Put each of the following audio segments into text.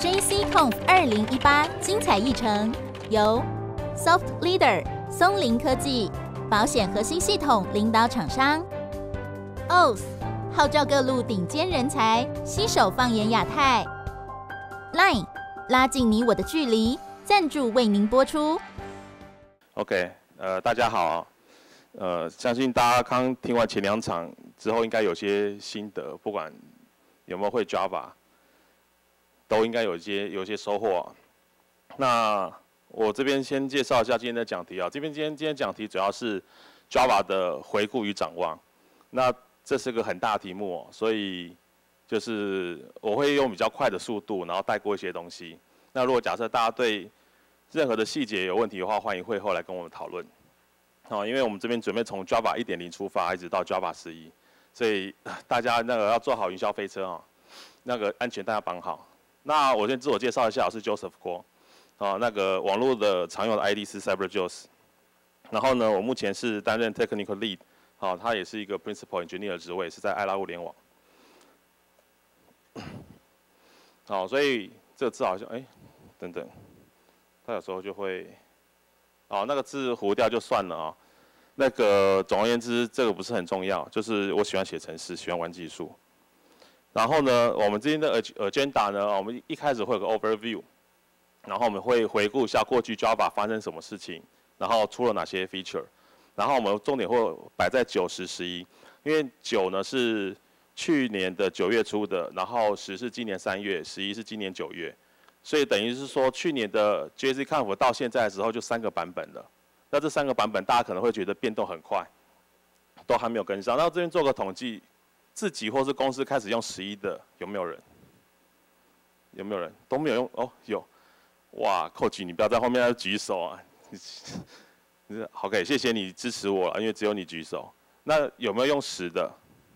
JCConf 2018精彩议程由 Soft Leader 松林科技保险核心系统领导厂商 ，Oath 号召各路顶尖人才携手放眼亚太 ，Line 拉近你我的距离，赞助为您播出。 OK， 大家好，相信大家刚听完前2场之后，应该有些心得，不管有没有会 Java， 都应该有一些收获。那我这边先介绍一下今天的讲题啊，今天讲题主要是 Java 的回顾与展望。那这是个很大题目哦，所以就是我会用比较快的速度，然后带过一些东西。那如果假设大家对任何的细节有问题的话，欢迎会后来跟我们讨论。好，因为我们这边准备从 Java 1.0 出发，一直到 Java 11，所以大家那个要做好云霄飞车啊，那个安全带要绑好。那我先自我介绍一下，我是 Joseph Guo， 那个网络的常用的 ID 是 CyberJos。然后呢，我目前是担任 Technical Lead， 他也是一个 Principal Engineer 的职位，是在爱拉物联网。好，所以这个字好像等等，他有时候就会。那个字糊掉就算了啊。那个总而言之，这个不是很重要，就是我喜欢写程式，喜欢玩技术。然后呢，我们今天的 agenda 呢，我们一开始会有个 overview， 然后我们会回顾一下过去 Java 发生什么事情，然后出了哪些 feature， 然后我们重点会摆在9、10、11，因为9呢是去年的9月出的，然后10是今年3月，11是今年9月。所以等于是说，去年的 JCConf 到现在的时候就3个版本了。那这3个版本，大家可能会觉得变动很快，都还没有跟上。那这边做个统计，自己或是公司开始用11的有没有人？有没有人？都没有用哦，有。哇，Coach，你不要在后面举手啊！OK， 谢谢你支持我了，因为只有你举手。那有没有用10的？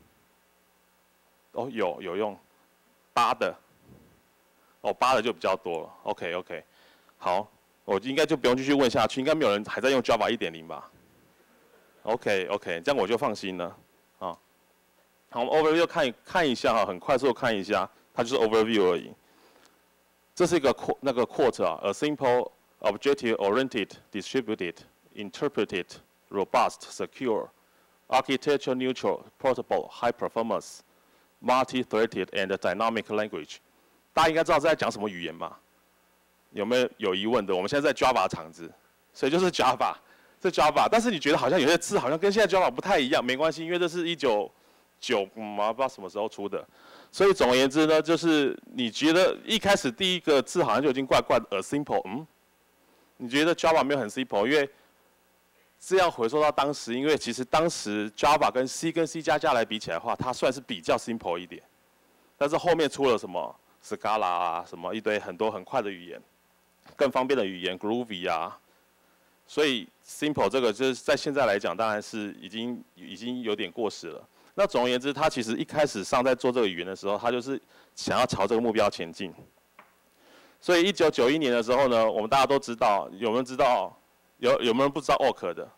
哦，有用8的。8的就比较多了。OK， 好，我应该就不用继续问下去，应该没有人还在用 Java 1.0 吧 ？OK， 这样我就放心了。好，我们 overview 看一下哈，很快速看一下，它就是 overview 而已。这是一个那个 quote 啊 ，a simple, objective-oriented, distributed, interpreted, robust, secure, architecture-neutral, portable, high-performance, multi-threaded, and dynamic language。大家应该知道在讲什么语言吧？有疑问的？我们现在在 Java 场子，所以就是 Java， 是 Java。但是你觉得好像有些字好像跟现在 Java 不太一样，没关系，因为这是1990不知道什么时候出的。所以总而言之呢，就是你觉得一开始第一个字好像就已经怪怪的 ，a simple， 你觉得 Java 没有很 simple， 因为这样回溯到当时，因为其实当时 Java 跟 C 来比起来的话，它算是比较 simple 一点，但是后面出了什么？ Scala 啊，什么一堆很多很快的语言，更方便的语言 Groovy 啊，所以 Simple 这个就是在现在来讲，当然是已经有点过时了。那总而言之，他其实一开始上在做这个语言的时候，他就是想要朝这个目标前进。所以1991年的时候呢，我们大家都知道，有没有人知道？有没有人不知道 Awk 的？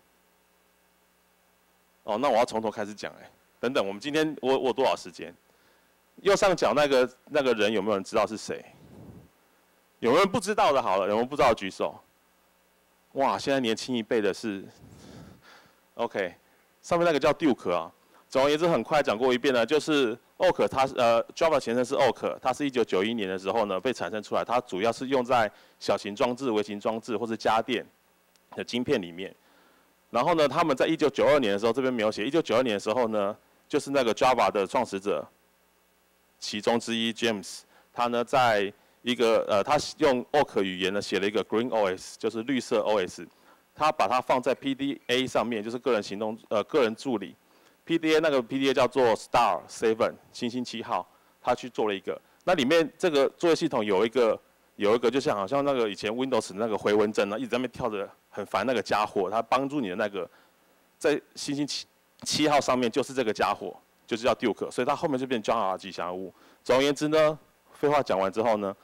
那我要从头开始讲等等，我们今天我多少时间？ 右上角那个人有没有人知道是谁？有没有人不知道的？好了，有没有不知道的举手？哇，现在年轻一辈的是 ，OK， 上面那个叫 Duke 啊。总而言之，很快讲过一遍呢，就是 Awk， 它Java 前身是 Awk， 它是1991年的时候呢被产生出来，它主要是用在小型装置、微型装置或是家电的晶片里面。然后呢，他们在1992年的时候，这边没有写，1992年的时候呢，就是那个 Java 的创始者。 其中之一 James， 他呢在一个他用 Awk 语言呢写了一个 Green OS， 就是绿色 OS， 他把它放在 PDA 上面，就是个人助理 PDA 那个 PDA 叫做 Star 7星星7号，他去做了一个。那里面这个作业系统有一个就像好像那个以前 Windows 那个回文针呢，一直在那边跳着很烦那个家伙，它帮助你的那个在星星7号上面就是这个家伙。 就是叫 Duke， 所以它后面就变 Java 吉祥物。总而言之呢，废话讲完之后呢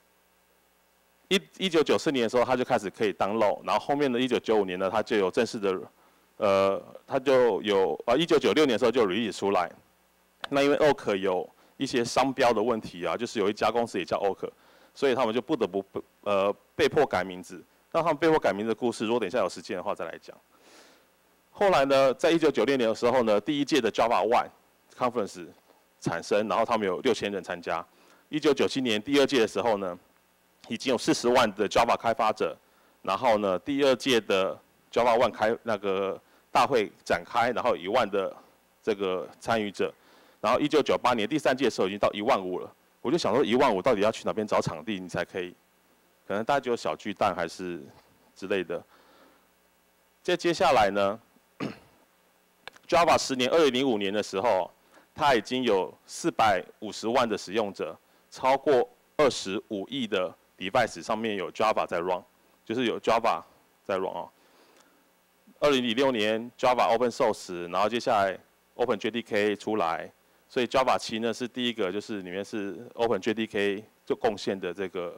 ，1994年的时候它就开始可以 download， 然后后面的1995年呢，它就有正式的，它就有1996年的时候就 release 出来。那因为 Awk 有一些商标的问题啊，就是有一家公司也叫 Awk， 所以他们就不得不被迫改名字。那他们被迫改名字的故事，如果等一下有时间的话再来讲。后来呢，在1996年的时候呢，第一届的 Java One Conference 产生，然后他们有6000人参加。1997年第二届的时候呢，已经有40万的 Java 开发者，然后呢，第二届的 Java One 大会展开，然后1万的这个参与者。然后1998年第三届的时候已经到15000了。我就想说15000到底要去哪边找场地，你才可以？可能大家就有小巨蛋还是之类的。接下来呢 ，Java 10年，2005年的时候，它已经有450万的使用者，超过25亿的 device 上面有 Java 在 run， 就是有 Java 在 run 哦。2006年 Java Open Source， 然后接下来 OpenJDK 出来，所以 Java 7呢是第一个，就是里面是 OpenJDK 就贡献的这个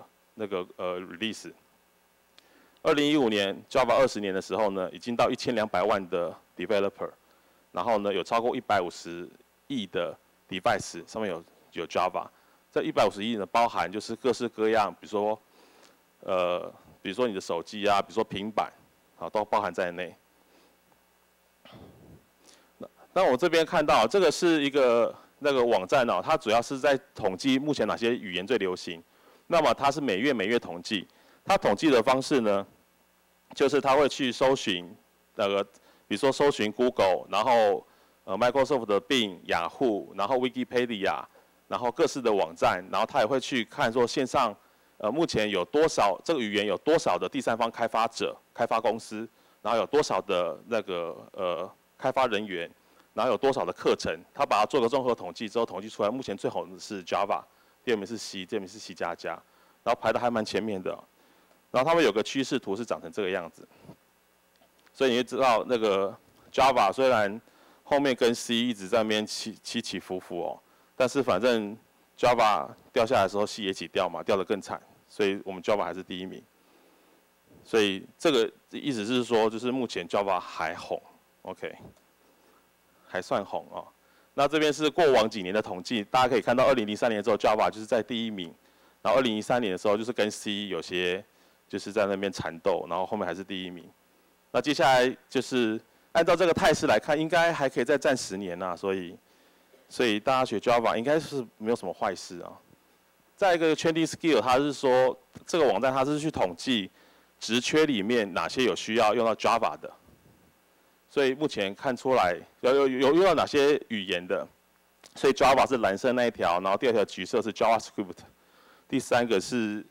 release。2015年 Java 20年的时候呢，已经到1200万的 developer， 然后呢有超过150亿的 device 上面有 Java。这150亿呢包含就是各式各样，比如说你的手机啊，比如说平板，啊都包含在内。那我这边看到这个是一个网站哦，它主要是在统计目前哪些语言最流行。那么它是每月统计，它统计的方式呢，就是它会去搜寻比如说搜寻 Google， 然后Microsoft 的 Bing、Yahoo， 然后 Wikipedia， 然后各式的网站，然后它也会去看说线上目前有多少这个语言有多少的第三方开发者、开发公司，然后有多少的开发人员。然后有多少的课程，他把它做个综合统计之后，统计出来目前最红的是 Java， 第二名是 C， 第二名是 C++， 然后排的还蛮前面的。然后他们有个趋势图是长成这个样子，所以你就知道Java 虽然后面跟 C 一直在那边起伏伏哦，但是反正 Java 掉下来的时候 C 也一起掉嘛，掉得更惨，所以我们 Java 还是第一名。所以这个意思是说，就是目前 Java 还红 ，OK。还算红哦。那这边是过往几年的统计，大家可以看到，2003年的时候 Java 就是在第一名，然后2013年的时候就是跟 C 有些就是在那边缠斗，然后后面还是第一名。那接下来就是按照这个态势来看，应该还可以再战10年呐，所以大家学 Java 应该是没有什么坏事啊。再一个 Trending Skill， 它是说这个网站它是去统计职缺里面哪些有需要用到 Java 的。所以目前看出来有用到哪些语言的，所以 Java 是蓝色那一条，然后第二条橘色是 JavaScript， 第三个是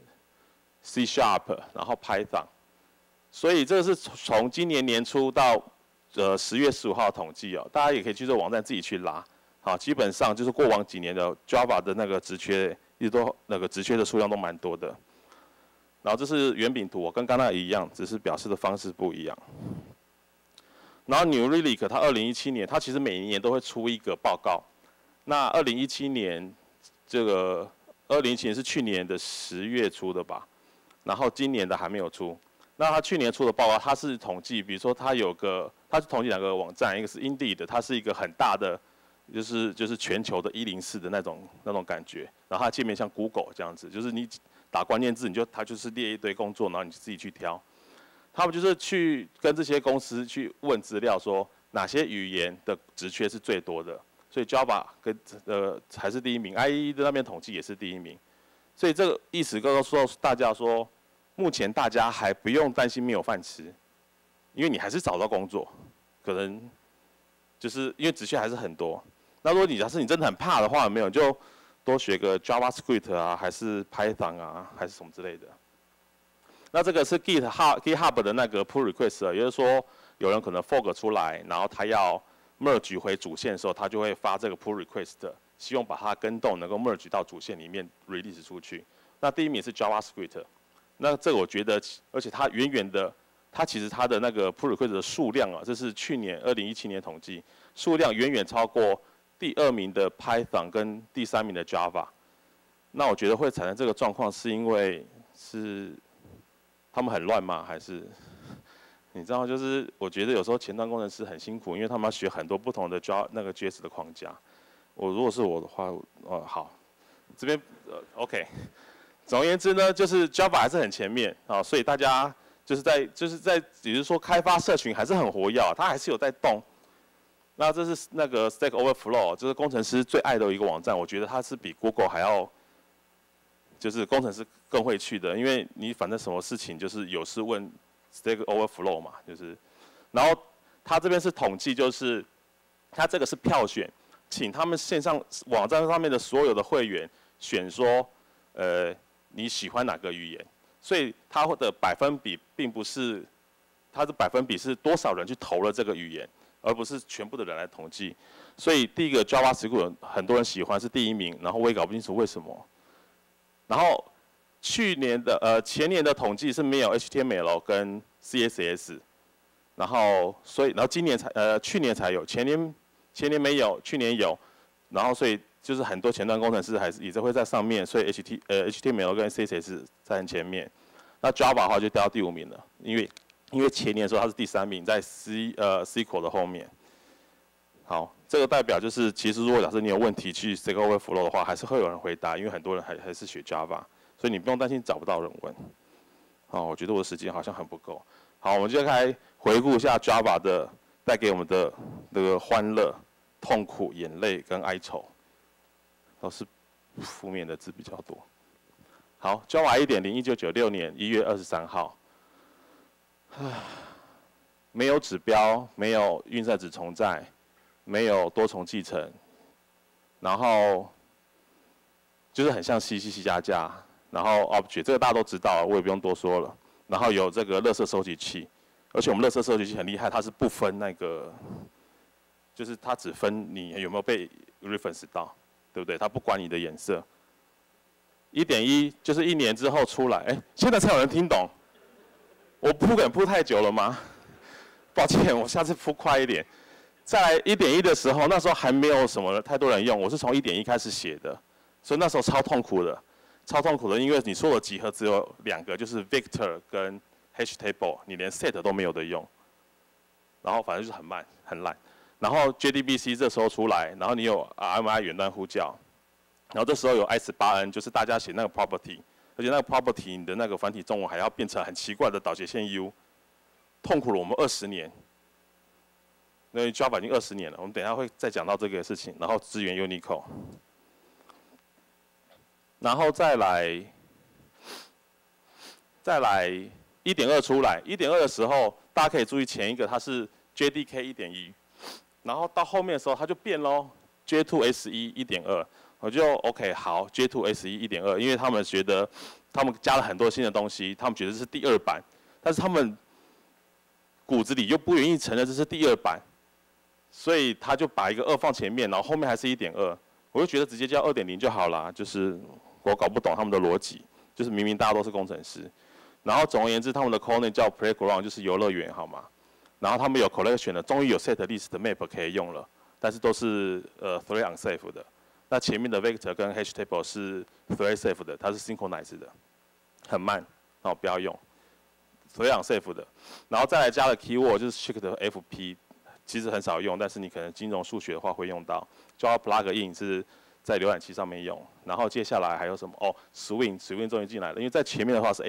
C#， 然后 Python。所以这个是从今年年初到10月15号的统计哦，大家也可以去这个网站自己去拉。好，基本上就是过往几年的 Java 的职缺，一直都职缺的数量都蛮多的。然后这是圆饼图，跟刚才一样，只是表示的方式不一样。然后 New Relic 它2017年，它其实每一年都会出一个报告。那2017年2017年是去年的10月出的吧，然后今年的还没有出。那它去年出的报告，它是统计，比如说它是统计2个网站，一个是 Indeed， 它是一个很大的，就是全球的104的那种感觉。然后它界面像 Google 这样子，就是你打关键字，它就是列一堆工作，然后你自己去挑。他们就是去跟这些公司去问资料，说哪些语言的职缺是最多的。所以 Java 还是第一名 ，IE 的那边统计也是第一名。所以这个意思告诉大家说，目前大家还不用担心没有饭吃，因为你还是找到工作，可能就是因为职缺还是很多。那如果假设你真的很怕的话，没有你就多学个 JavaScript 啊，还是 Python 啊，还是什么之类的。那这个是 GitHub 的那个 pull request， 也就是说有人可能 fork 出来，然后他要 merge 回主线的时候，他就会发这个 pull request， 希望把它跟动能够 merge 到主线里面 release 出去。那第一名是 JavaScript， 那这个我觉得，而且它它其实它的那个 pull request 的数量啊，这是去年2017年统计，数量远远超过第2名的 Python 跟第3名的 Java。那我觉得会产生这个状况，是因为他们很乱吗？还是你知道，就是我觉得有时候前端工程师很辛苦，因为他们要学很多不同的 JS 的框架。如果是我的话，好，这边OK， 总而言之呢，就是 Java 还是很前面啊，所以大家就是在，比如说开发社群还是很活跃，它还是有在动。那这是那个 Stack Overflow， 就是工程师最爱的一个网站，我觉得它是比 Google 还要，就是工程师更会去的，因为你反正什么事情就是有事问 Stack Overflow 嘛，就是，然后它这边是统计，就是它这个是票选，请他们线上网站上面的所有的会员选说，你喜欢哪个语言，所以它的百分比并不是，它的百分比是多少人去投了这个语言。而不是全部的人来统计，所以第一个 JavaScript 很多人喜欢是第一名，然后我也搞不清楚为什么。然后前年的统计是没有 HTML 跟 CSS， 然后今年去年才有，前年没有，去年有，然后所以就是很多前端工程师还是也是会在上面，所以 HTML 跟 CSS 在很前面。那 Java 的话就掉到第5名了，因为前年的时候它是第3名，在 SQL 的后面。好，这个代表就是，其实如果假设你有问题去 Stack Overflow 的话，还是会有人回答，因为很多人还是学 Java， 所以你不用担心找不到人问。好，我觉得我的时间好像很不够。好，我们就来回顾一下 Java 的带给我们的那个欢乐、痛苦、眼泪跟哀愁，都是负面的字比较多。好 ，Java 1.0，1996年1月23号。没有指标，没有运算子重载，没有多重继承，然后就是很像 C 加加，然后 Object 这个大家都知道，我也不用多说了。然后有这个垃圾收集器，而且我们垃圾收集器很厉害，它是不分那个，就是它只分你有没有被 reference 到，对不对？它不管你的颜色。1.1就是1年之后出来，现在才有人听懂。我铺梗铺太久了吗？抱歉，我下次铺快一点。再来1.1的时候，那时候还没有什么太多人用，我是从1.1开始写的，所以那时候超痛苦的，因为你说的集合只有2个，就是 Vector 跟 Hash Table， 你连 Set 都没有的用，然后反正就是很慢很烂。然后 JDBC 这时候出来，然后你有 RMI 远端呼叫，然后这时候有 I18N， 就是大家写那个 property。而且那个 property 你的那个繁体中文还要变成很奇怪的导斜线 U， 痛苦了我们20年。因为 Java 已经20年了，我们等一下会再讲到这个事情。然后支援 Unicode， 然后再来 1.2 出来 ，1.2 的时候大家可以注意前一个它是 JDK 1.1， 然后到后面的时候它就变咯 ，J2SE 1.2。我就 OK 好 ，J2SE 1.2， 因为他们觉得他们加了很多新的东西，他们觉得这是第2版，但是他们骨子里又不愿意承认这是第2版，所以他就把一个2放前面，然后后面还是 1.2， 我就觉得直接叫 2.0 就好啦，就是我搞不懂他们的逻辑，就是明明大家都是工程师，然后总而言之，他们的 code name 叫 Playground， 就是游乐园，好吗？然后他们有 collection 的，终于有 set list 的 map 可以用了，但是都是thread unsafe 的。那前面的 Vector 跟 Hash Table 是 thread safe 的，它是 synchronized 的，很慢，不要用。thread unsafe 的，然后再来加了 keyword 就是 check 的 FP， 其实很少用，但是你可能金融数学的话会用到。Java plugin 是在浏览器上面用，然后接下来还有什么？Swing 终于进来了，因为在前面的话是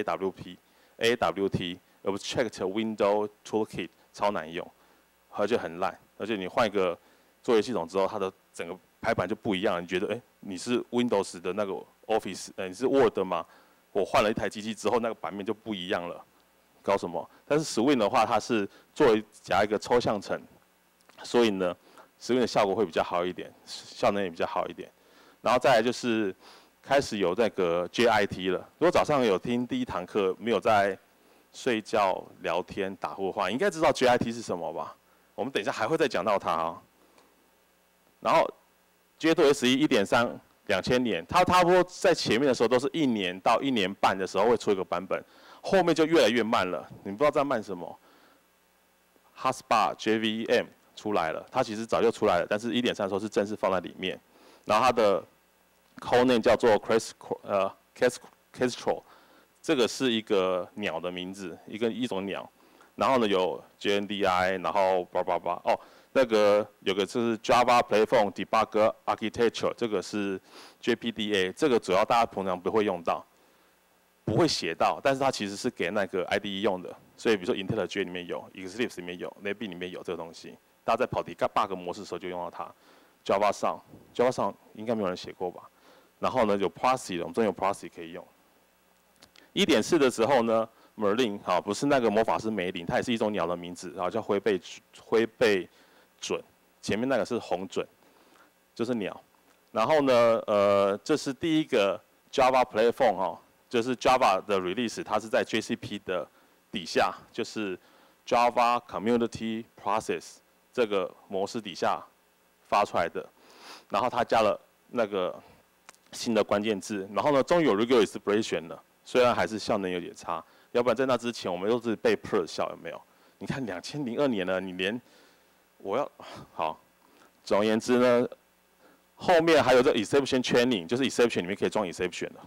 AWT Abstract Window Toolkit 超难用，而且很烂，而且你换一个作业系统之后，它的整个排版就不一样了，你觉得你是 Windows 的那个 Office， 你是 Word 吗？我换了一台机器之后，那个版面就不一样了，搞什么？但是 Swing 的话，它是加一个抽象层，所以呢 ，Swing 的效果会比较好一点，效能也比较好一点。然后再来就是开始有那个 JIT 了。如果早上有听第1堂课，没有在睡觉、聊天、打呼的话，应该知道 JIT 是什么吧？我们等一下还会再讲到它啊。然后 J2SE 1.3 2000年，它差不多在前面的时候都是1年到1年半的时候会出一个版本，后面就越来越慢了。你不知道在慢什么 ？Hotspot JVM 出来了，它其实早就出来了，但是1.3的时候是正式放在里面。然后它的 code name 叫做 Kestrel， 这个是一个鸟的名字，一种鸟。然后呢有 JNDI， 然后那个有个就是 Java Platform Debugger Architecture， 这个是 JPDA， 这个主要大家平常不会用到。 不会写到，但是它其实是给那个 IDE 用的。所以比如说 IntelliJ 里面有 ，Eclipse 里面有 ，Nebe 里面有这个东西。大家在跑 debug 模式的时候就用到它。Java 上应该没有人写过吧？然后呢有 Prothy 的，我们这边有 Prothy 可以用。1.4的时候呢 ，Merlin 好，不是那个魔法师梅林，它也是一种鸟的名字，然后叫灰背准，前面那个是红准，就是鸟。然后呢，这是第一个 Java Platform 哦，就是 Java 的 release， 它是在 JCP 的底下，就是 Java Community Process 这个模式底下发出来的。然后它加了那个新的关键字，然后呢，终于有 Regular Expression 了，虽然还是效能有点差，要不然在那之前我们都是被 Perl 笑，有没有？你看2002年了，你连好，总而言之呢，后面还有这 Exception Training， 就是 Exception 里面可以装 Exception 的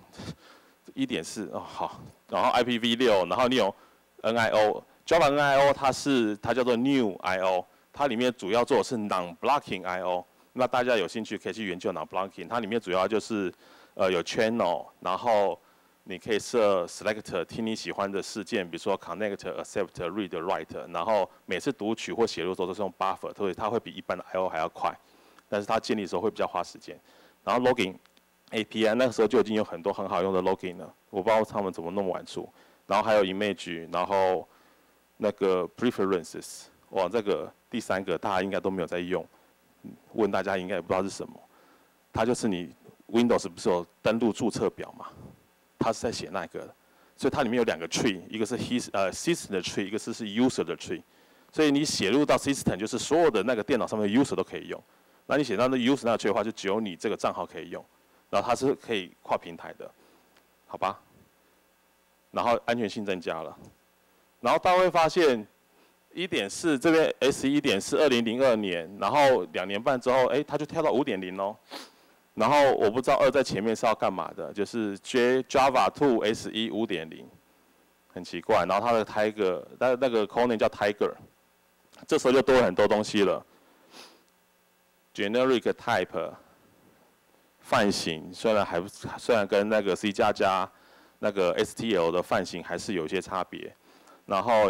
，1.4哦好，然后 IPv6， 然后你有 NIO，Java NIO 它叫做 New IO， 它里面主要做的是 Non-Blocking IO。那大家有兴趣可以去研究 Non-Blocking， 它里面主要就是有 Channel， 然后你可以设 Select 听你喜欢的事件，比如说 Connect、Accept、Read、Write， 然后每次读取或写入的时候都是用 Buffer， 所以它会比一般的 I/O 还要快，但是它建立的时候会比较花时间。然后 Logging API 那个时候就已经有很多很好用的 Logging 了，我不知道他们怎么那么晚出。然后还有 Image， 然后那个 Preferences， 哇，这个第3个大家应该都没有在用。问大家应该也不知道是什么，它就是你 Windows 不是有登录注册表嘛？它是在写那个的，所以它里面有2个 tree， 一个是 system 的 tree， 一个是 user 的 tree。所以你写入到 system 就是所有的那个电脑上面的 user 都可以用，那你写到那 user 那个 tree 的话，就只有你这个账号可以用，然后它是可以跨平台的，好吧？然后安全性增加了，然后大家会发现。1.4这边 S1.4 2002年，然后2年半之后，它就跳到5.0哦。然后我不知道2在前面是要干嘛的，就是 Java 2 S1 5.0， 很奇怪。然后它的 Tiger， 那个 Code 叫 Tiger， 这时候就多了很多东西了。Generic Type 范型虽然跟那个 C++ 那个 STL 的范型还是有一些差别，然后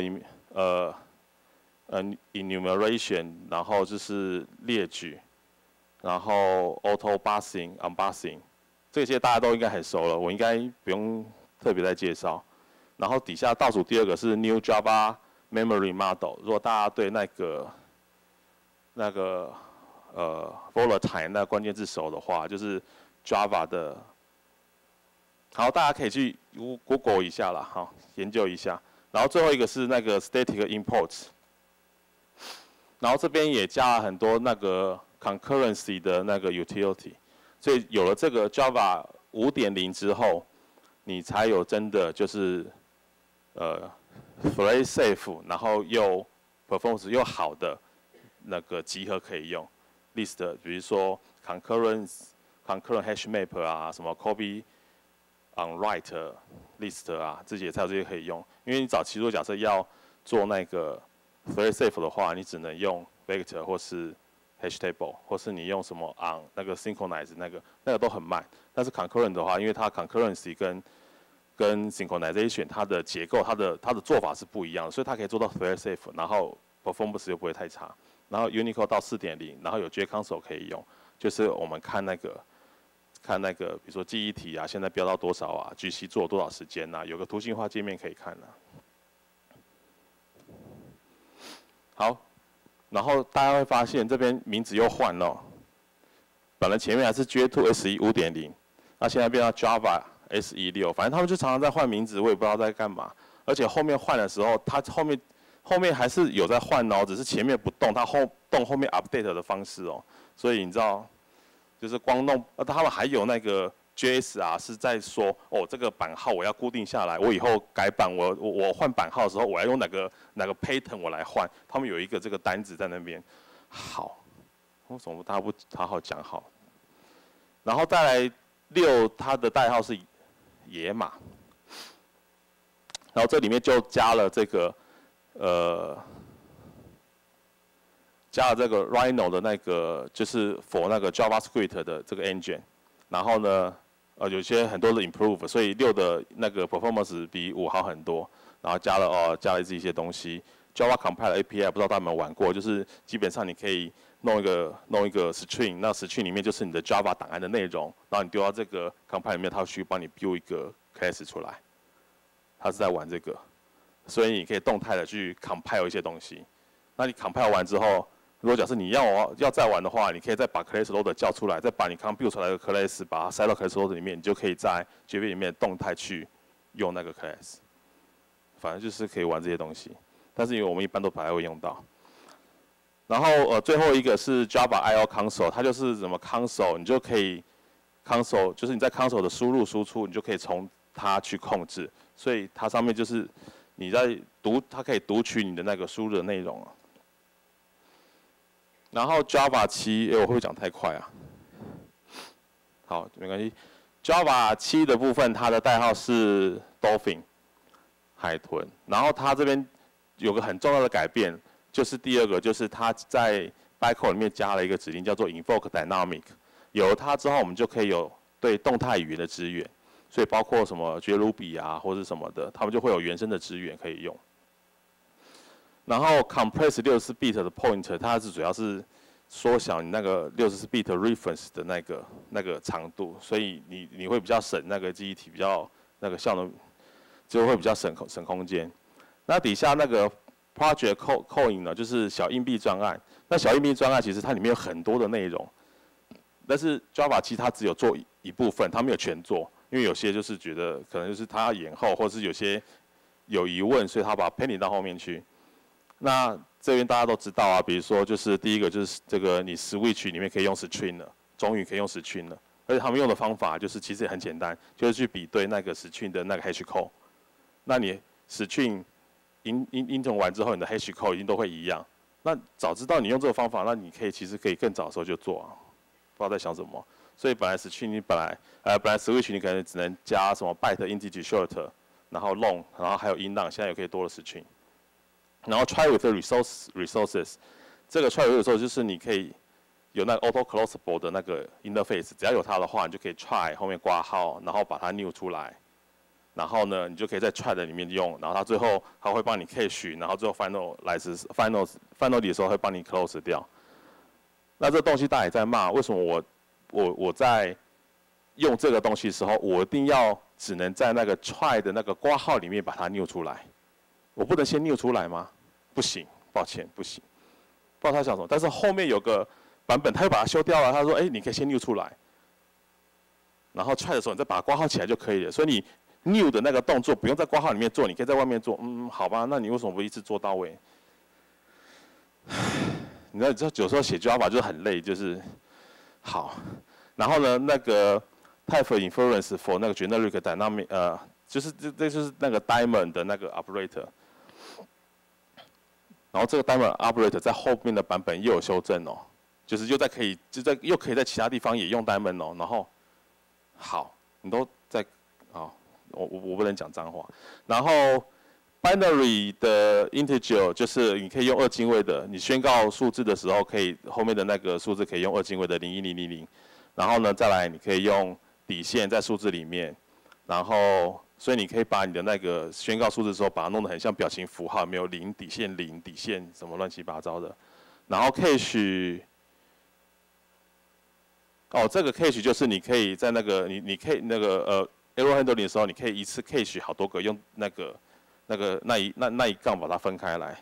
enumeration， 然后就是列举，然后 auto busing、unbusing， 这些大家都应该很熟了，我应该不用特别再介绍。然后底下倒数第2个是 New Java Memory Model， 如果大家对那个volatile 那个关键字熟的话，就是 Java 的。好，大家可以去 Google 一下啦，好，研究一下。然后最后一个是那个 static imports。然后这边也加了很多那个 concurrency 的那个 utility， 所以有了这个 Java 5.0 之后，你才有真的就是very safe， 然后又 performance 又好的那个集合可以用 list， 比如说 concurrent hash map 啊，什么 copy on write list 啊，这些才有这些可以用。因为你早期如果假设要做那个very safe 的话，你只能用 vector 或是 hash table， 或是你用什么 on 那个 synchronize 那个都很慢。但是 concurrent 的话，因为它 concurrency 跟 synchronization 它的结构它的做法是不一样的，所以它可以做到 very safe， 然后 performance 又不会太差。然后 Unicode 到 4.0， 然后有 JConsole 可以用，就是我们看那个，比如说记忆体啊，现在标到多少啊 ，GC 做了多少时间啊，有个图形化界面可以看啊。好，然后大家会发现这边名字又换了，本来前面还是 J2 S1 5.0， 那现在变到 Java S1 6， 反正他们就常常在换名字，我也不知道在干嘛。而且后面换的时候，它后面还是有在换哦，只是前面不动，它后面 update 的方式哦。所以你知道，就是光弄，他们还有那个 JS 啊，是在说哦，这个版号我要固定下来，我以后改版我换版号的时候，我要用哪个 pattern 我来换，他们有一个这个单子在那边。好，为什么大家不好好讲好？然后再来6，它的代号是野马，然后这里面就加了这个Rhino 的那个就是 for 那个 JavaScript 的这个 engine， 然后呢有些很多的 improve， 所以6的那个 performance 比5好很多，然后加了一些东西。Java Compile API 不知道大家有没有玩过，就是基本上你可以弄一个 string， 那 string 里面就是你的 Java 档案的内容，然后你丢到这个 compile 里面，它会去帮你 build 一个 class 出来。它是在玩这个，所以你可以动态的去 compile 一些东西。那你 compile 完之后，如果假设你要再玩的话，你可以再把 class loader 叫出来，再把你刚 build 出来的 class 把它塞到 class loader 里面，你就可以在 JVM 里面动态去用那个 class。反正就是可以玩这些东西。但是因为我们一般都不太会用到。然后最后一个是 Java I/O Console， 它就是什么 console， 你就可以 console 就是你在 console 的输入输出，你就可以从它去控制。所以它上面就是你在它可以读取你的那个输入的内容啊。然后 Java 7，我会不会讲太快啊？好，没关系。Java 7的部分，它的代号是 Dolphin， 海豚。然后它这边有个很重要的改变，就是第二个，就是它在 bytecode 里面加了一个指令叫做 invoke dynamic。有了它之后，我们就可以有对动态语言的支援，所以包括什么 JRuby 啊或者什么的，它们就会有原生的支援可以用。然后 compress 64bit 的 pointer， 它是主要是缩小你那个64bit reference 的那个长度，所以你会比较省那个记忆体，比较那个效能就会比较省空间。那底下那个 project coin 呢，就是小硬币专案。那小硬币专案其实它里面有很多的内容，但是 Java 7它只有做一部分，它没有全做，因为有些就是觉得可能就是它要延后，或者是有些有疑问，所以它把它 pending 到后面去。那这边大家都知道啊，比如说就是第一个就是这个你 switch 里面可以用 string 了，终于可以用 string 了，而且他们用的方法就是其实也很简单，就是去比对那个 string 的那个 hash code。那你 string intern 完之后，你的 hash code 一定都会一样。那早知道你用这个方法，那你其实可以更早的时候就做啊，不知道在想什么。所以本来 string 你本来 switch 你可能只能加什么 byte integer short， 然后 long， 然后还有音浪，现在也可以多了 string。然后 try with the resources， 这个 try with the resources 就是你可以有那个 auto closable 的那个 interface， 只要有它的话，你就可以 try 后面括号，然后把它 new 出来。然后呢，你就可以在 try 的里面用，然后它最后它会帮你 cache， 然后最后 final 的时候会帮你 close 掉。那这东西大家也在骂，为什么我在用这个东西的时候，我一定要只能在那个 try 的那个括号里面把它 new 出来？我不能先 new 出来吗？不行，抱歉，不行。不知道他想什么，但是后面有个版本他又把它修掉了，他说，你可以先 new 出来，然后 try 的时候你再把它括号起来就可以了，所以你 new 的那个动作不用在括号里面做，你可以在外面做。好吧，那你为什么不一次做到位？你知道有时候写 Java 就是很累，就是好。然后呢，那个 type inference for 那个 generic dynamic， 就是这就是那个 diamond 的那个 operator。然后这个 diamond operator 在后面的版本又有修正哦，就是又可以在其他地方也用 diamond 哦。然后好，你都在我不能讲脏话。然后 binary 的 integer 就是你可以用2进位的，你宣告数字的时候，可以后面的那个数字可以用2进位的01000。然后呢，再来你可以用底线在数字里面，然后所以你可以把你的那个宣告数字的时候，把它弄得很像表情符号，没有0底线0底线什么乱七八糟的。然后 cache。这个 cache 就是你可以在那个你可以那个error handling 的时候，你可以一次 cache 好多个，用那一杠把它分开来。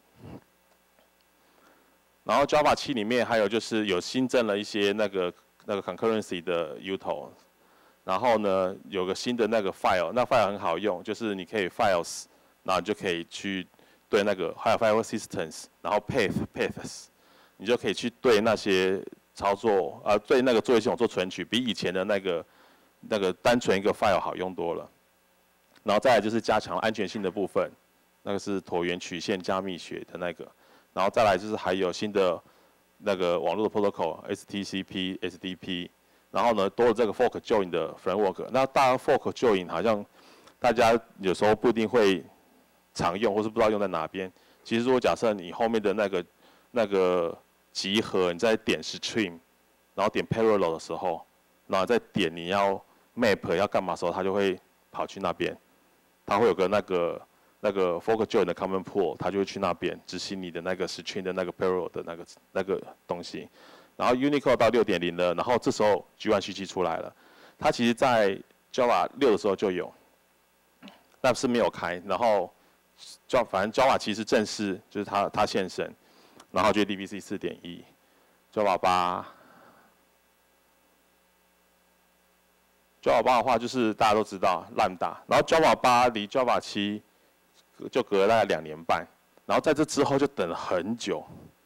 然后 Java 7里面还有就是有新增了一些那个 concurrency 的 util， 然后呢有个新的那个 file， 那 file 很好用，就是你可以 files， 然后你就可以去对那个还有 file systems， 然后 paths， 你就可以去对那些操作对那个作业系统做存取，比以前的那个单纯一个 file 好用多了。然后再来就是加强安全性的部分，那个是椭圆曲线加密学的那个。然后再来就是还有新的那个网络的 protocol STCP、SDP， 然后呢多了这个 fork join 的 framework。那大家 fork join 好像大家有时候不一定会常用，或是不知道用在哪边。其实如果假设你后面的那个集合，你在点 stream， 然后点 parallel 的时候，然后再点你要 map 要干嘛的时候，它就会跑去那边，它会有个那个 fork join 的 common pool， 它就会去那边执行你的那个 string 的那个 parallel 的那个东西。然后 Unicode 到 6.0 了，然后这时候 G1C7 出来了，它其实在 Java 6的时候就有，但是没有开。然后反正 Java 其实正式就是它现身，然后就 DBC 4.1 ，Java 8。Java 8的话，就是大家都知道 Lambda， 然后 Java 8离 Java 7就隔了大概2年半，然后在这之后就等了很久，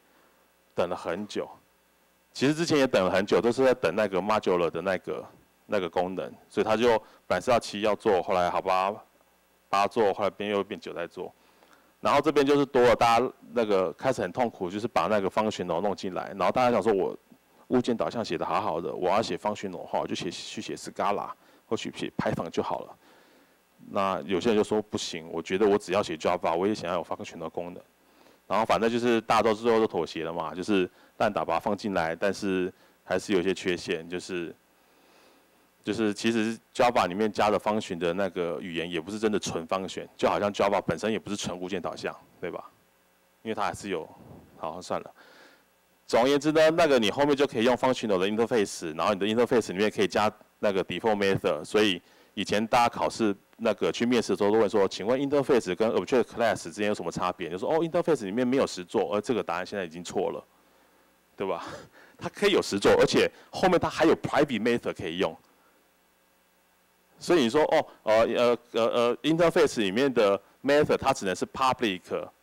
其实之前也等了很久，都是在等那个 Modular 的那个功能，所以他就本来是要7要做，后来好吧8做，后来又变9在做，然后这边就是多了大家那个开始很痛苦，就是把那个functional弄进来，然后大家想说我物件导向写得好好的，我要写functional的话，我就去写 Scala 或许写 Python 就好了。那有些人就说不行，我觉得我只要写 Java， 我也想要有functional的功能。然后反正就是大家都最后都妥协了嘛，就是Lambda把它放进来，但是还是有一些缺陷，就是其实 Java 里面加的function的那个语言也不是真的纯function，就好像 Java 本身也不是纯物件导向，对吧？因为它还是有，好算了。总而言之呢，那个你后面就可以用 functional 的 interface， 然后你的 interface 里面可以加那个 default method， 所以以前大家考试那个去面试的时候都问说，请问 interface 跟 object class 之间有什么差别？就说哦 interface 里面没有实作，而这个答案现在已经错了，对吧？它可以有实作，而且后面它还有 private method 可以用。所以你说哦interface 里面的 method 它只能是 public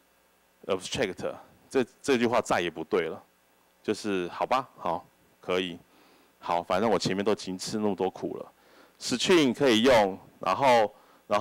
abstract， 这句话再也不对了。就是好吧，好可以，好，反正我前面都已经吃那么多苦了。String 可以用，然后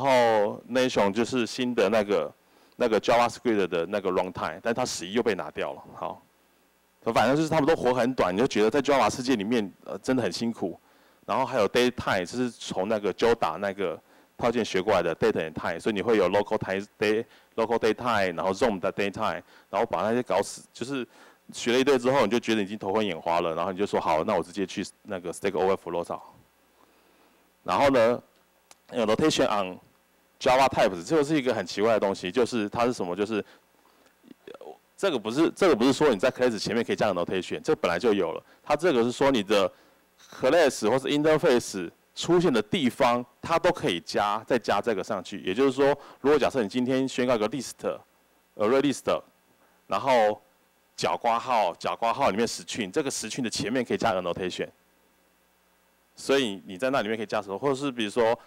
Nation 就是新的那个 JavaScript 的那个 runtime， 但它11又被拿掉了。好，反正就是他们都活很短，你就觉得在 Java 世界里面真的很辛苦。然后还有 datetime， 就是从那个 Joda 那个套件学过来的 date and time， 所以你会有 local datetime， 然后 Zoom 的 datetime， 然后把那些搞死，就是学了一堆之后，你就觉得已经头昏眼花了，然后你就说好，那我直接去那个 Stack Overflow 找。然后呢，notation on Java types， 这个是一个很奇怪的东西，就是它是什么？就是这个不是说你在 class 前面可以加个 notation， 这本来就有了。它这个是说你的 class 或是 interface 出现的地方，它都可以再加这个上去。也就是说，如果假设你今天宣告一个 array list， 然后角括号里面string， 这个string的前面可以加个 notation， 所以你在那里面可以加什么，或者是比如说，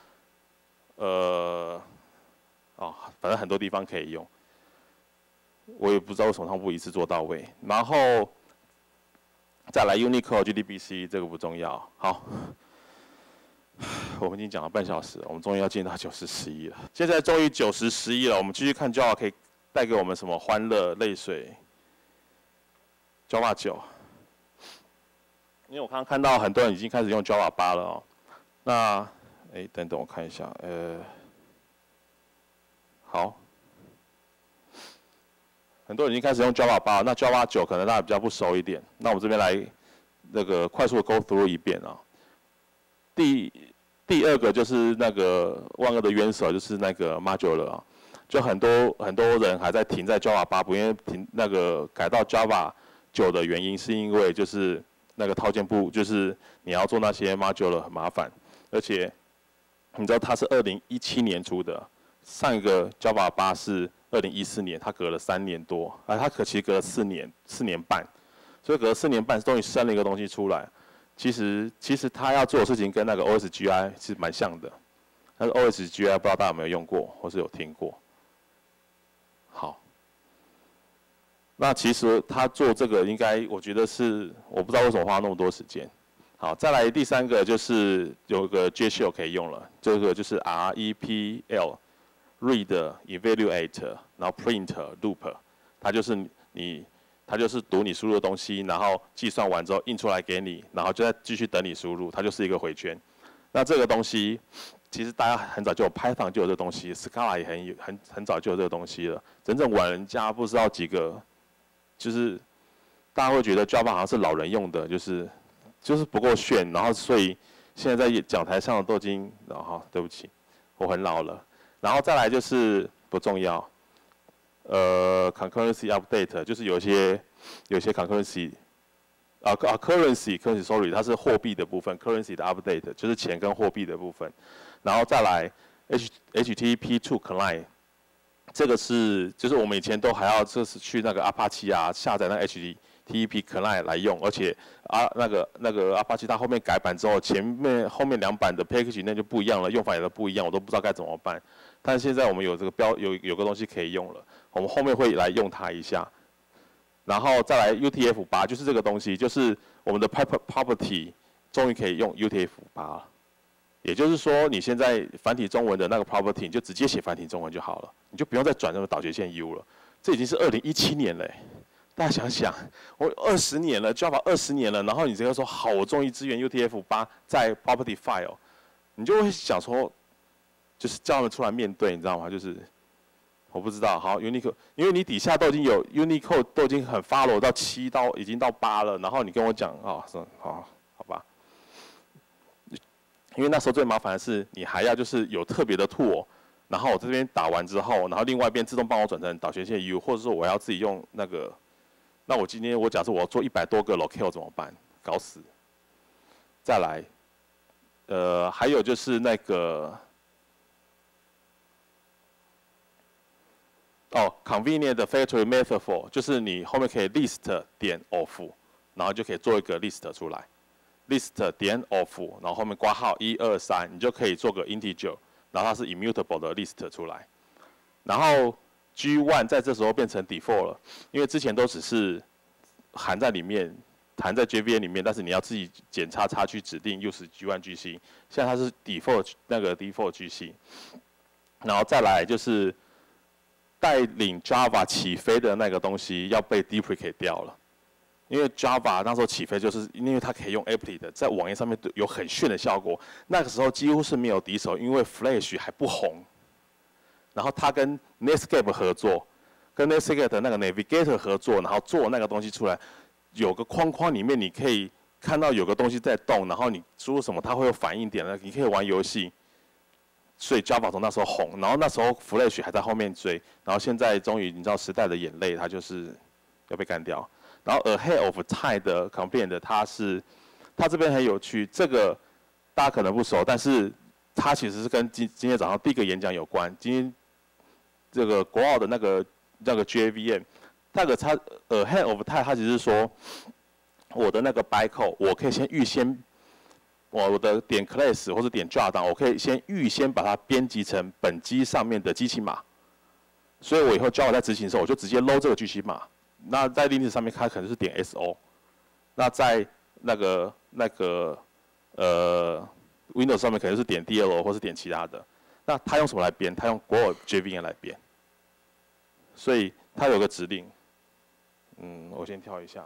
反正很多地方可以用，我也不知道为什么他们不一次做到位。然后再来 Unicode JDBC 这个不重要，好，我们已经讲了半小时了，我们终于要进到9、10、11了。现在终于9、10、11了，我们继续看 Java 可以带给我们什么欢乐、泪水。Java 9，因为我刚刚看到很多人已经开始用 Java 8了哦。那，等等我看一下，好，很多人已经开始用 Java 8了，那 Java 9可能大家比较不熟一点。那我们这边来那个快速的 go through 一遍啊。第二个就是那个万恶的冤手，就是那个 Modular 啊，就很多人还在停在 Java 8，不愿意停那个改到 Java 9的原因，是因为就是那个套件部，就是你要做那些 Modular 很麻烦，而且你知道它是2017年出的，上一个 Java 8是2014年，它隔了3年多，它其实隔了4年半，所以隔了4年半终于生了一个东西出来。其实他要做的事情跟那个 OSGI 是蛮像的，但是 OSGI 不知道大家有没有用过，或是有听过。好，那其实他做这个应该，我觉得是我不知道为什么花那么多时间。好，再来第3个就是有个 JShell 可以用了，这个就是 REPL read evaluate 然后 print loop， 它就是读你输入的东西，然后计算完之后印出来给你，然后就再继续等你输入，它就是一个回圈。那这个东西其实大家很早就有 Python 就有这个东西 ，Scala 也很早就有这个东西了。真正晚人家不知道几个，就是大家会觉得 Java 好像是老人用的，就是不够炫，然后所以现在在讲台上的都已经，对不起，我很老了。然后再来就是不重要，concurrency update 就是有些 concurrency currency sorry 它是货币的部分 ，currency 的 update 就是钱跟货币的部分。然后再来 HTTP2 client。这个就是我们以前都还要就是去那个 Apache 啊下载那个 HTTP client 来用，而且那个 Apache 它后面改版之后，后面2版的 package 那就不一样了，用法也都不一样，我都不知道该怎么办。但是现在我们有这个有个东西可以用了，我们后面会来用它一下。然后再来 UTF-8就是这个东西，就是我们的 property 终于可以用 UTF-8了。也就是说，你现在繁体中文的那个 property 你就直接写繁体中文就好了，你就不用再转那个导节线 U 了。这已经是2017年了，大家想想，我20年了 ，Java 20年了，然后你这个说好，我终于支援 UTF-8在 property file， 你就会想说，就是叫他们出来面对，你知道吗？就是我不知道，好 Unicode， 因为你底下都已经有 Unicode 都已经很 follow 到7已经到8了，然后你跟我讲好吧。因为那时候最麻烦的是，你还要就是有特别的 tool， 然后我这边打完之后，然后另外一边自动帮我转成导线线 U， 或者说我要自己用那个，那我今天假设我要做100多个 locale 怎么办？搞死。再来，还有就是那个，convenient factory metaphor， 就是你后面可以 list 点 of， 然后就可以做一个 list 出来。list 点 of， 然后后面括号1、2、3，你就可以做个 integer， 然后它是 immutable 的 list 出来。然后 G1 在这时候变成 default 了，因为之前都只是含在里面，含在 JVM 里面，但是你要自己检查插去指定 use G1 GC， 现在它是 default GC。然后再来就是带领 Java 起飞的那个东西要被 deprecate 掉了。因为 Java 那时候起飞，就是因为它可以用 Applet 在网页上面有很炫的效果。那个时候几乎是没有敌手，因为 Flash 还不红。然后他跟 Netscape 合作，跟 Netscape 的那个 Navigator 合作，然后做那个东西出来，有个框框里面你可以看到有个东西在动，然后你输入什么它会有反应点，你可以玩游戏。所以 Java 从那时候红，然后那时候 Flash 还在后面追，然后现在终于你知道时代的眼泪，它就是要被干掉。然后 ahead of time 的 complaint 它这边很有趣，这个大家可能不熟，但是它其实是跟今天早上第一个演讲有关。今天这个国奥的那个JVM， 那个它ahead of time 它只是说我的那个 bytecode 我可以先预先我的点 class 或者点 jar 档，我可以预先把它编辑成本机上面的机器码，所以我以后 Java 在执行的时候，我就直接 load 这个机器码。那在 Linux 上面，它可能是点 SO， 那在那个Windows 上面可能是点 DL 或是点其他的。那它用什么来编？它用国有 JVM 来编，所以它有个指令。我先跳一下。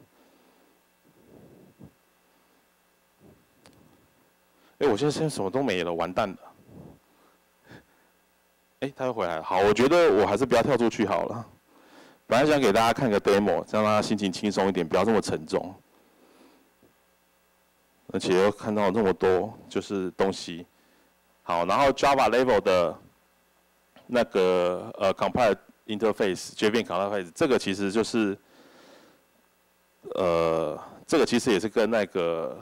我现在什么都没了，完蛋了。它又回来了。好，我觉得我还是不要跳出去好了。本来想给大家看个 demo， 这样让大家心情轻松一点，不要这么沉重。而且又看到这么多就是东西。好，然后 Java level 的那个compile interface JVM interface， 这个其实就是这个其实也是跟那个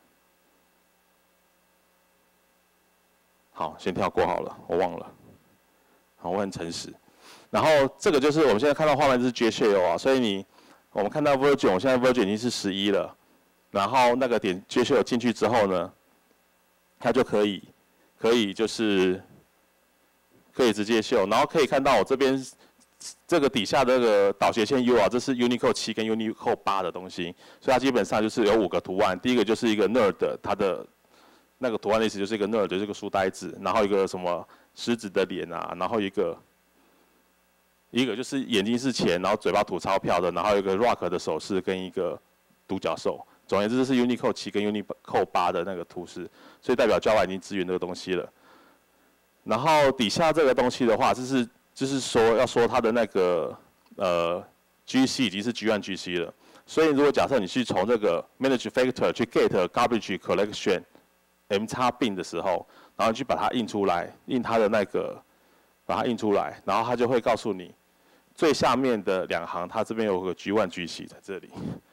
好，先跳过好了，我忘了。好，我很诚实。然后这个就是我们现在看到画面，这是 JShell 啊，所以我们看到 Virgin， 我现在 Virgin 已经是11了，然后那个点 JShell 进去之后呢，它就可以就是可以直接秀，然后可以看到我这边这个底下的这个导斜线 U 啊，这是 Unicode 7跟 Unicode 8的东西，所以它基本上就是有5个图案，第一个就是一个 nerd， 它的那个图案的意思就是一个 nerd， 就是个书呆子，然后一个什么狮子的脸啊，然后一个就是眼睛是钱，然后嘴巴吐钞票的，然后有一个 rock 的手势跟一个独角兽。总而言之，这是 Unicode 7跟 Unicode 8的那个图示，所以代表 Java 已经支援这个东西了。然后底下这个东西的话，就是说要说它的那个GC 已经是 G1 GC 了。所以如果假设你去从这个 Manage Factor 去 get garbage collection m 叉 bin 的时候，然后去把它印出来，印它的那个，把它印出来，然后它就会告诉你最下面的2行，它这边有个 G1、G 在这里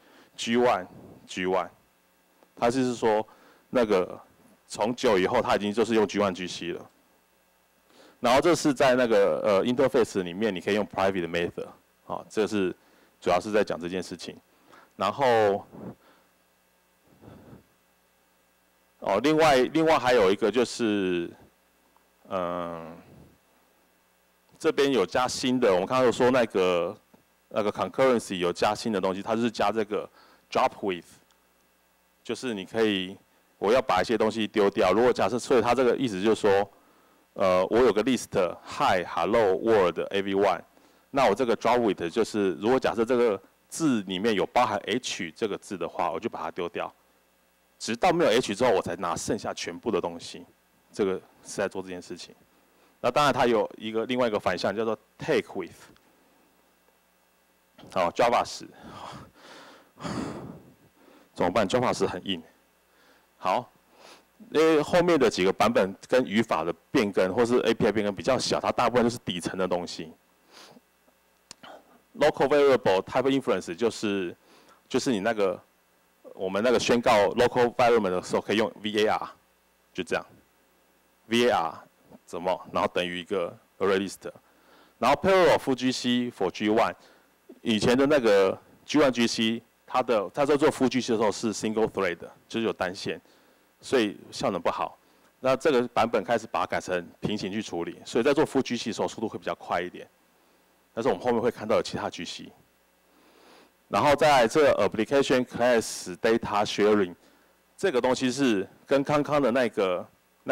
，G1，它就是说那个从9以后，它已经就是用 G1、G 了。然后这是在那个interface 里面，你可以用 private method， 好，这是主要是在讲这件事情。然后，另外还有一个就是，这边有加新的，我们刚刚有说那个 concurrency 有加新的东西，它是加这个 drop with， 就是你可以我要把一些东西丢掉，如果假设，所以它这个意思就是说。我有个 list hi、hello、world、everyone， 那我这个 drop with 就是，如果假设这个字里面有包含 h 这个字的话，我就把它丢掉，直到没有 h 之后，我才拿剩下全部的东西。这个是在做这件事情。那当然它有另外一个反向叫做 take with。好 ，Java 10，怎么办 ？Java 10很硬。好。因为后面的几个版本跟语法的变更或是 API 变更比较小，它大部分都是底层的东西。Local variable type inference 就是你那个我们那个宣告 local variable 的时候可以用 var， 就这样 var 怎么，然后等于一个 array list， 然后 parallel full GC for G1， 以前的那个 G1、GC 它在做 full GC 的时候是 single thread， 就是有单线。所以效能不好，那这个版本开始把它改成平行去处理，所以在做 full GC 的时候速度会比较快一点。但是我们后面会看到有其他 GC。然后在这个 application class data sharing 这个东西是跟刚刚的那个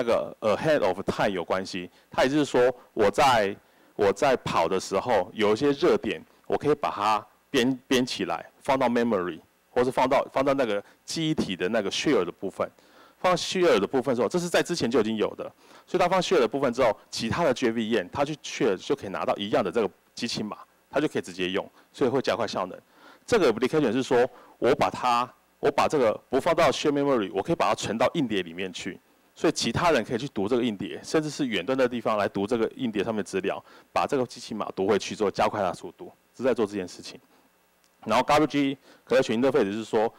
ahead of time 有关系。它也就是说我在跑的时候有一些热点，我可以把它编起来，放到 memory， 或是放到那个记忆体的那个 share 的部分。放 share 的部分之后，这是在之前就已经有的，所以它放 share 的部分之后，其他的 JVM 它去 share 就可以拿到一样的这个机器码，它就可以直接用，所以会加快效能。这个 application 是说，我把这个不放到 share memory， 我可以把它存到硬碟里面去，所以其他人可以去读这个硬碟，甚至是远端的地方来读这个硬碟上面资料，把这个机器码读回去之后，加快它的速度，是在做这件事情。然后 GWG Collection Interface 是说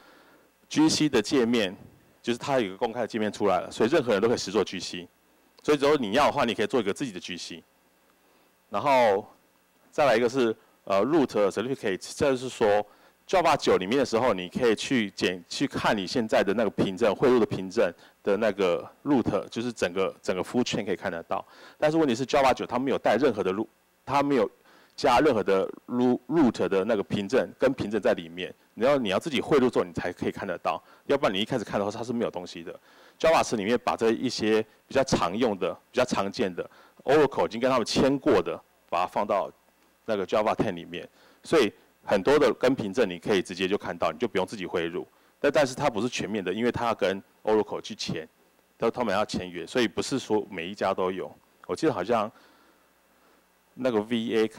，GC 的界面。就是它有一个公开的界面出来了，所以任何人都可以实做 GC。所以如果你要的话，你可以做一个自己的 GC。然后再来一个是root certificate， 这就是说 Java 9里面的时候，你可以去看你现在的那个凭证汇入的凭证的那个 root， 就是整个full chain可以看得到。但是问题是 Java 9它没有带任何的它没有加任何的 root 的那个凭证跟凭证在里面。你要自己汇入之后，你才可以看得到，要不然你一开始看的话，它是没有东西的。Java 10里面把这一些比较常用的、比较常见的 Oracle 已经跟他们签过的，把它放到那个 Java 10里面，所以很多的跟凭证你可以直接就看到，你就不用自己汇入。但是它不是全面的，因为它要跟 Oracle 去签，他们要签约，所以不是说每一家都有。我记得好像那个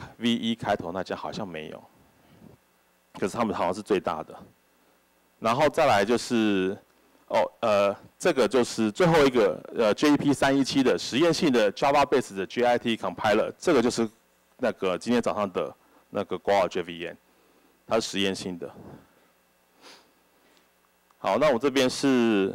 VE 开头那家好像没有。可是他们好像是最大的，然后再来就是这个就是最后一个JEP 317的实验性的 Java Base 的 JIT Compiler， 这个就是那个今天早上的那个 Goa JVM， 它是实验性的。好，那我这边是，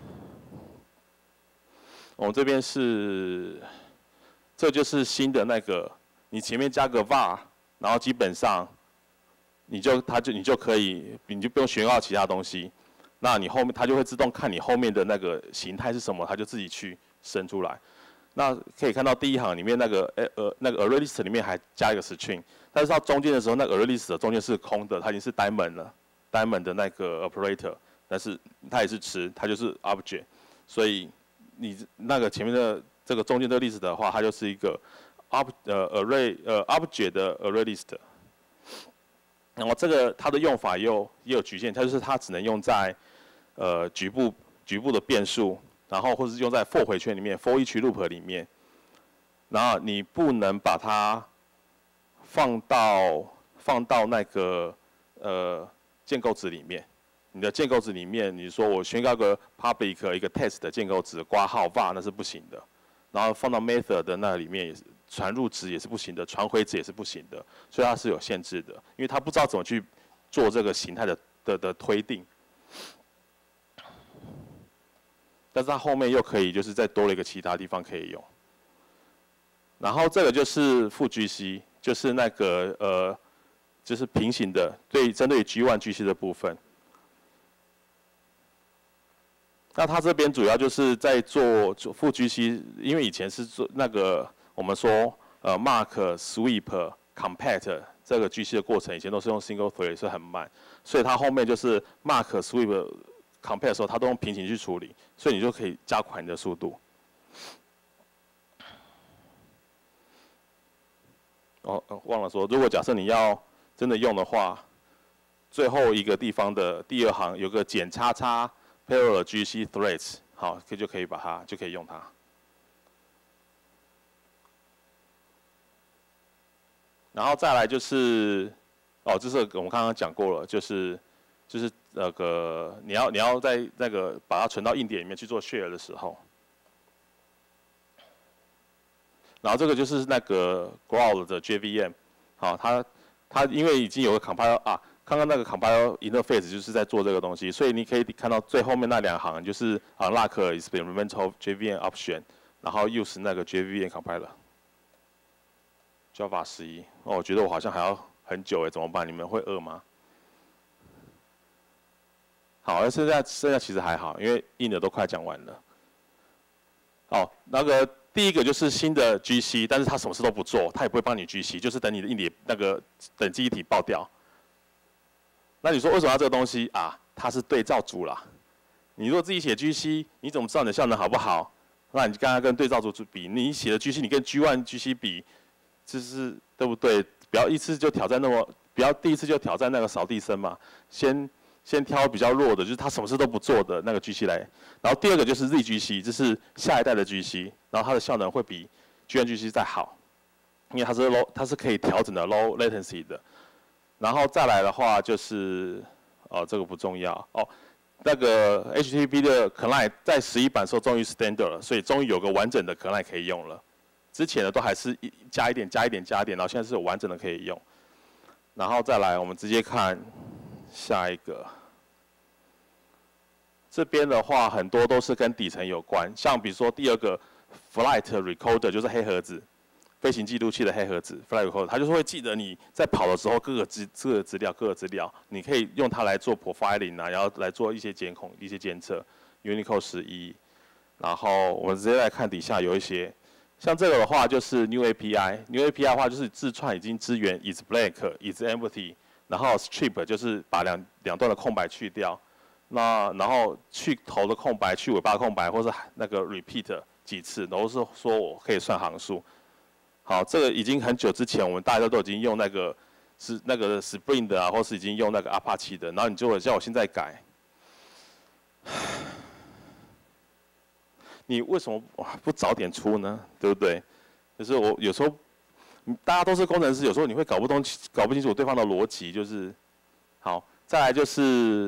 这就是新的那个，你前面加个 var， 然后基本上。你就可以，你就不用学到其他东西，那你后面它就会自动看你后面的那个形态是什么，它就自己去生出来。那可以看到第一行里面那个array list 里面还加一个 string， 但是到中间的时候，那个 array list 的中间是空的，它已经是 diamond 了 ，diamond 的那个 operator， 但是它也是池，它就是 object， 所以你那个前面的这个中间的 list 的话，它就是一个object 的 array list。然后这个它的用法也有局限，它就是它只能用在局部的变数，然后或者是用在 for 回圈里面 for each loop 里面，然后你不能把它放到那个建构值里面， 你的建构值里面，你说我宣告个 public 一个 test 的建构值括号 var 那是不行的，然后放到 method 的那里面也是传入值也是不行的，传回值也是不行的，所以它是有限制的，因为它不知道怎么去做这个形态的推定。但是它后面又可以就是再多了一个其他地方可以用。然后这个就是负 GC， 就是那个就是平行的，针对于 G1、GC 的部分。那它这边主要就是在做负 GC， 因为以前是做那个我们说mark、sweep、compact 这个 GC 的过程，以前都是用 single thread， 所以很慢，所以它后面就是 mark、sweep、compact 的时候，它都用平行去处理，所以你就可以加快你的速度。忘了说，如果假设你要真的用的话，最后一个地方的第二行有个减叉叉 parallel GC threads， 好，就可以把它就可以用它。然后再来就是，这是我们刚刚讲过了，就是那个你要在那个把它存到硬碟里面去做 share 的时候。然后这个就是那个 Growl 的 JVM， 好，它因为已经有个 compile 啊，刚刚那个 compile interface 就是在做这个东西，所以你可以看到最后面那2行就是 unlock experimental JVM option， 然后 use 那个 JVM compiler。Java 11，我觉得我好像还要很久哎，怎么办？你们会饿吗？好，剩下其实还好，因为硬的都快讲完了。那个。第一个就是新的 GC， 但是它什么事都不做，它也不会帮你 GC， 就是等你的硬碟那个等记忆体爆掉。那你说为什么要这个东西啊？它是对照组啦。你如果自己写 GC， 你怎么知道你的效能好不好？那你刚刚跟对照组比，你写的 GC 你跟 G1、GC 比，这是对不对？不要第一次就挑战那个扫地僧嘛，先挑比较弱的，就是它什么事都不做的那个 GC 来。然后第二个就是 ZGC， 这是下一代的 GC， 然后它的效能会比 G1、GC 再好，因为它是可以调整的 low latency 的。然后再来的话就是，这个不重要那个 HTTP 的 client 在11版的时候终于 standard 了，所以终于有个完整的 client 可以用了。之前的都还是加一点，然后现在是有完整的可以用。然后再来，我们直接看下一个。这边的话，很多都是跟底层有关，像比如说第二个 Flight Recorder 就是黑盒子，飞行记录器的黑盒子 Flight Recorder， 它就是会记得你在跑的时候各个资料，你可以用它来做 profiling 啊，然后来做一些监控、一些监测。Unicode 11，然后我们直接来看底下有一些，像这个的话就是 New API，New API 的话就是字串已经支援 is blank、is empty， 然后 strip 就是把两段的空白去掉。然后去头的空白，去尾巴的空白，或是那个 repeat 几次，都是说我可以算行数。好，这个已经很久之前，我们大家都已经用那个 Spring 的啊，或是已经用那个 Apache 的，然后你就会叫我现在改。你为什么不早点出呢？对不对？就是我有时候，大家都是工程师，有时候你会搞不清楚对方的逻辑，就是好。再来就是。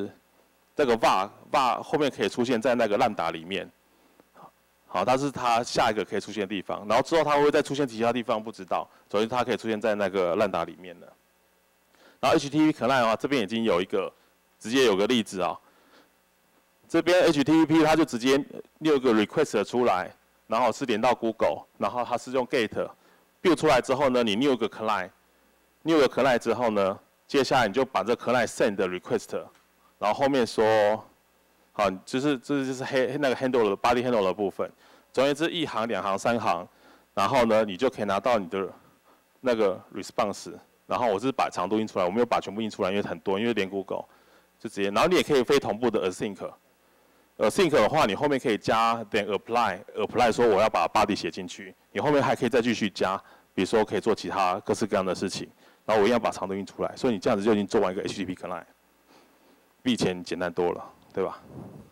这个 var 后面可以出现在那个lambda里面，好，它是它下一个可以出现的地方，然后之后它会再出现其他地方不知道，首先它可以出现在那个lambda里面的。然后 HTTP client 的话，这边已经直接有个例子啊，这边 HTTP 它就直接有个 request 出来，然后是连到 Google， 然后它是用 get build 出来之后呢，你 new 个 client 之后呢，接下来你就把这 client send 的 request。然后后面说，好，这就是那个 handle 的 body handle 的部分。总而言之，1行、2行、3行，然后呢，你就可以拿到你的那个 response。然后我是把长度印出来，我没有把全部印出来，因为很多，因为连 Google 就直接。然后你也可以非同步的 async。async 的话，你后面可以加点 apply 说我要把 body 写进去，你后面还可以再继续加，比如说可以做其他各式各样的事情。然后我一样把长度印出来，所以你这样子就已经做完一个 HTTP client。比以前简单多了，对吧？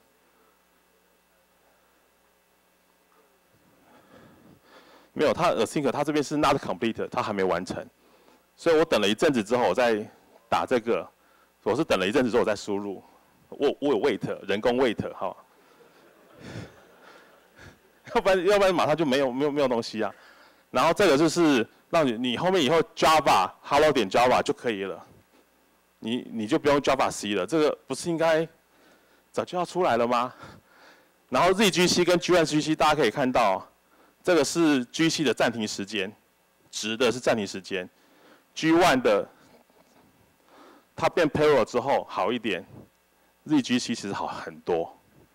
没有，它 async 它这边是 not complete， 它还没完成，所以我等了一阵子之后，我再打这个，我是等了一阵子之后我再输入， 我有 wait 人工 wait 哈，要不然马上就没有东西啊。然后这个就是让你后面以后 Java Hello 点 Java 就可以了，你就不用 Java C 了，这个不是应该早就要出来了吗？然后 ZGC 跟 G1GC 大家可以看到，这个是 GC 的暂停时间，直的是暂停时间 ，G1 的它变 parallel 之后好一点 ，ZGC 其实好很多。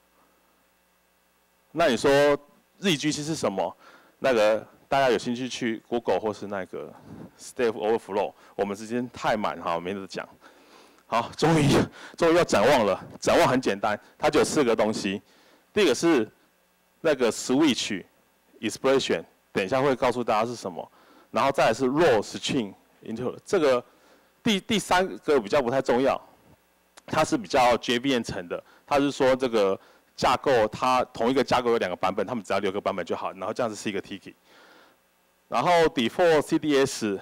那你说 ZGC 是什么？那个大家有兴趣去 Google 或是那个 Stack Overflow， 我们时间太满哈，没得讲。好，终于要展望了。展望很简单，它就有4个东西。第一个是那个 switch expression， 等一下会告诉大家是什么。然后再来是 row string into 这个第3个比较不太重要，它是比较 JVM 层的。它是说这个架构它同一个架构有2个版本，他们只要留个版本就好。然后这样子是一个 Tiki。然后 default CDS，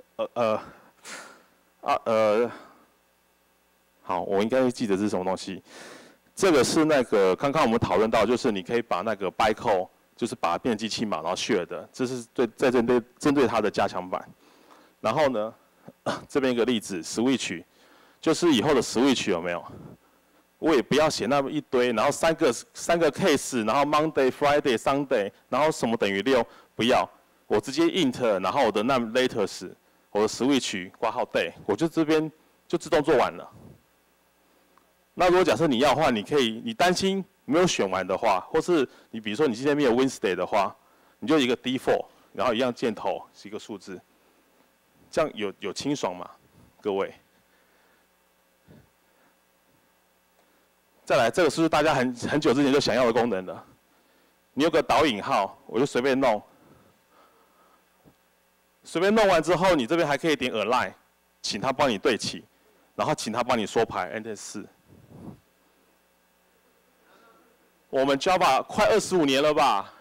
好，我应该会记得这是什么东西。这个是那个刚刚我们讨论到，就是你可以把那个 bytecode， 就是把它变成机器码，然后 share 的，这是针对它的加强版。然后呢，这边一个例子 switch， 就是以后的 switch 有没有？我也不要写那么一堆，然后三个 case， 然后 Monday、Friday、Sunday， 然后什么等于6，不要，我直接 int， 然后我的那 latest， 我的 switch 括号 day， 我就这边就自动做完了。那如果假设你要的话，你担心没有选完的话，或是你比如说你今天没有 Wednesday 的话，你就一个 default， 然后一样箭头是一个数字，这样有清爽吗？各位。再来，这个是不是大家很久之前就想要的功能了？你有个导引号，我就随便弄，随便弄完之后，你这边还可以点 align， 请他帮你对齐，然后请他帮你缩排 Enter 4。我们 Java 快25年了吧？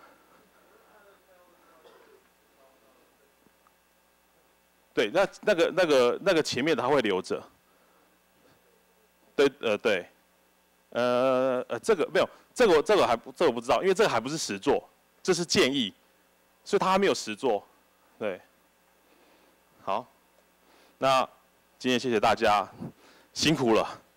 对，那个前面的它会留着。对，对。这个没有，这个我不知道，因为这个还不是实作，这是建议，所以它还没有实作。对，好，那今天谢谢大家，辛苦了。